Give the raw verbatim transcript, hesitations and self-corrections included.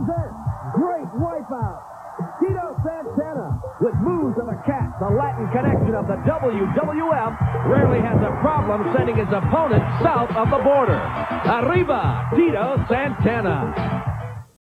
presents Great Wipeout. Tito Santana, with moves of a cat, the Latin connection of the W W F, rarely has a problem sending his opponent south of the border. Arriba, Tito Santana.